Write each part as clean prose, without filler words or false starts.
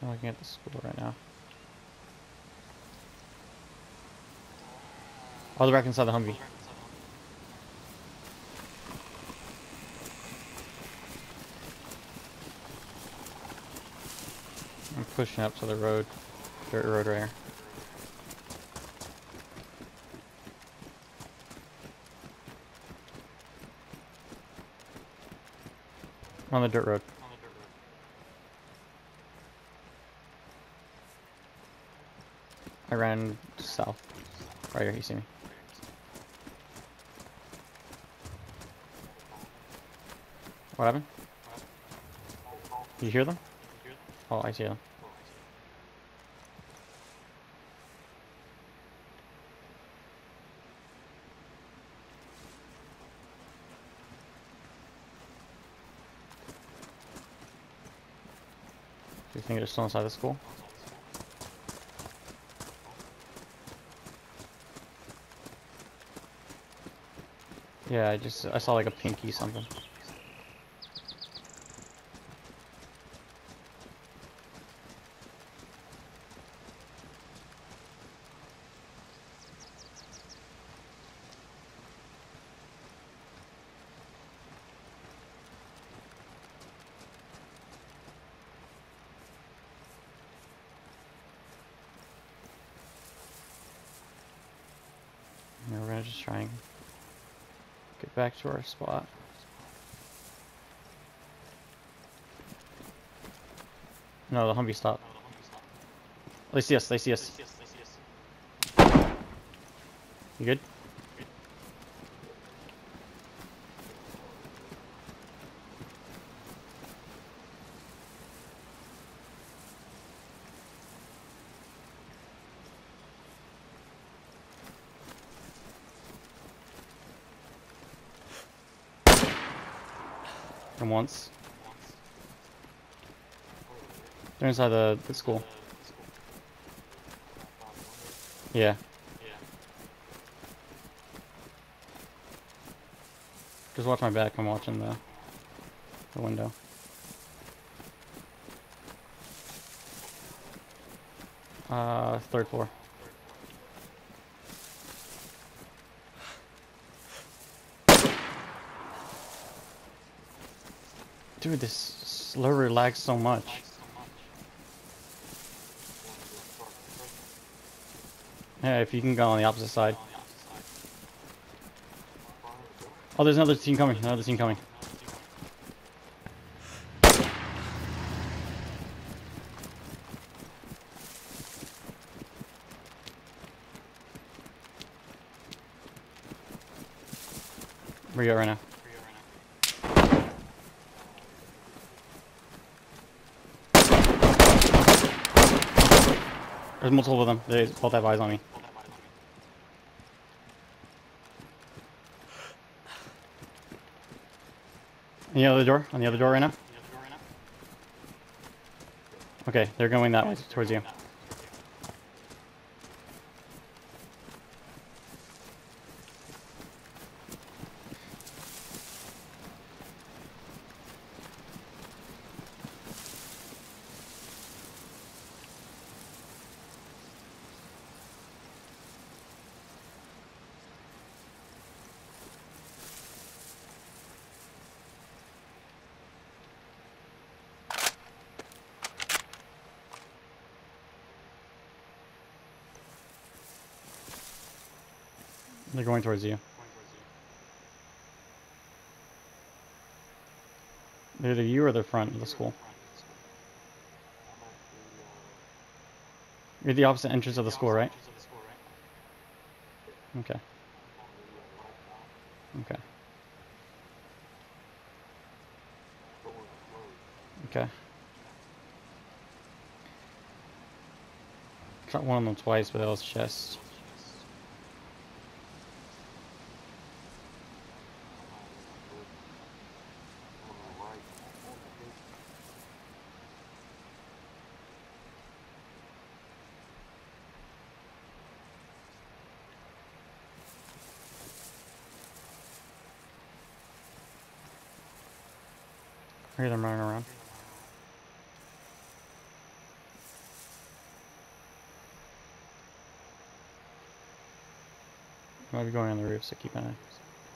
I'm looking at the school right now. Oh, they're back inside the Humvee. I'm pushing up to the road. Dirt road right here. I'm on the dirt road. I ran south. Right here, you see me. What happened? You hear them? Oh, I see them. Do you think they're still inside the school? Yeah, I saw like a pinky something. Yeah, we're gonna just try and get back to our spot. No, the Humvee stopped. They see us, they see us. You good? From once. They're inside the school. Yeah. Just watch my back, I'm watching the window. Third floor. Dude, this server lags so much. Yeah, if you can go on the opposite side. Oh, there's another team coming, another team coming. Where are you at right now? There's multiple of them. They both have eyes on me. On the other door? On the other door right now? Okay, they're going that way towards you. They're going towards you. They're either you or the front of the school. You're the opposite entrance of the school, right? Okay. Okay. Okay. Shot one of them twice, but that was chest. I hear them running around. Might be going on the roof, so keep an eye.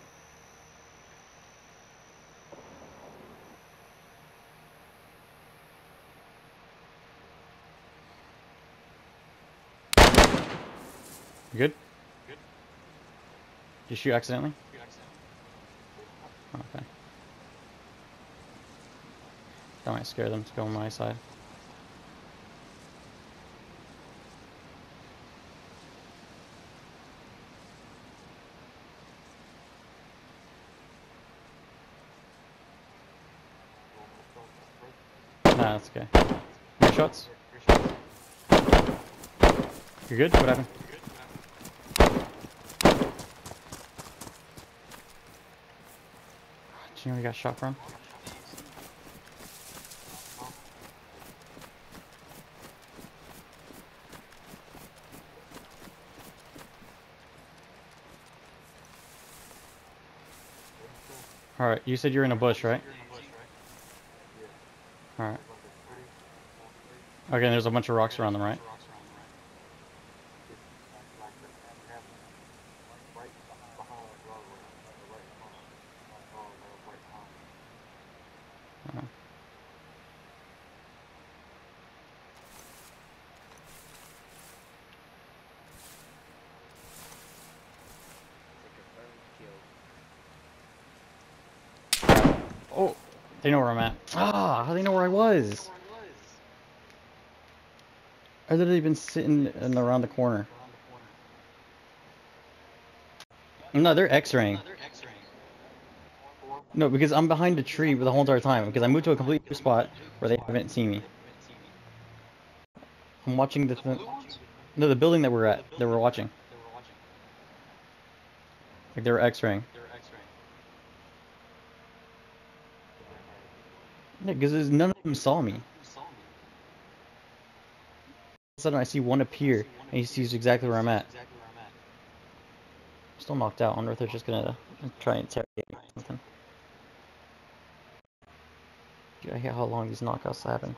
You good? Did you shoot accidentally? Okay. That might scare them to go on my side. Nah, that's okay. More shots? You're good? What happened? Do you know where you got shot from? Alright, you said you're in a bush, right? Alright. Okay, there's a bunch of rocks around them, right? Oh, they know where I'm at. Ah, how do they know where I was? I literally been sitting around the corner. No, they're X-raying. No, because I'm behind a tree the whole entire time. Because I moved to a complete new spot where they haven't seen me. I'm watching no, the building that we're at, that we're watching. Like they were X-raying. Yeah, because none of them saw me. All of a sudden I see one appear, and he sees exactly where I'm at. I'm still knocked out. I wonder if they're just gonna try and interrogate me or something. Dude, I hate how long these knockouts happen.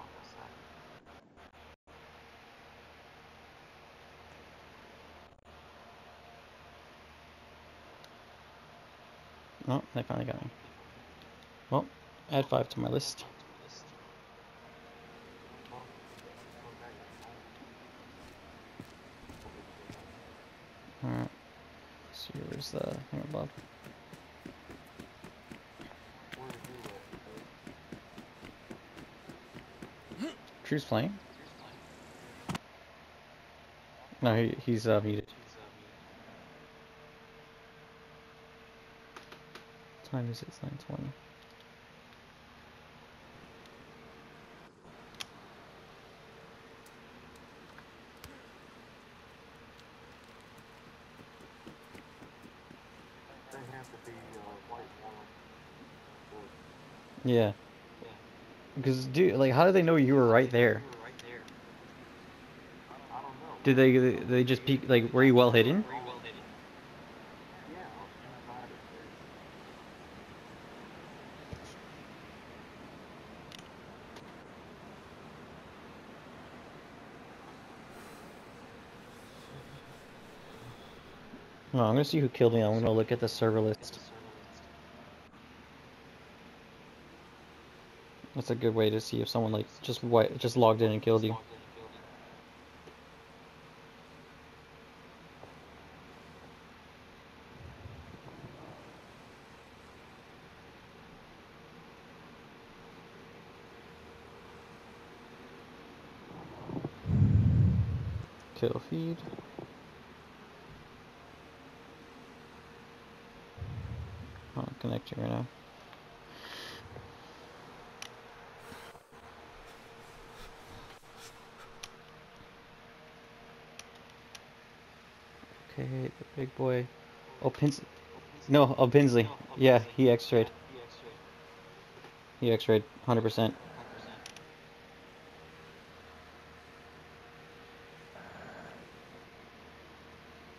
Oh, they finally got me. Well, add 5 to my list. Alright. Let's see, where's the hammer bob? Drew's playing? No, he's muted. What time is it? It's 9:20. Yeah. Because, dude, like, how did they know you were right there? Did they just peek, like, were you well hidden? No, I'm gonna see who killed me. I'm gonna look at the server list. That's a good way to see if someone, like, just logged in and killed you. Kill feed. Oh, I'm connecting right now. Okay, the big boy. Oh, No, oh, Pinsley. Yeah, he X-rayed. He X-rayed, 100%.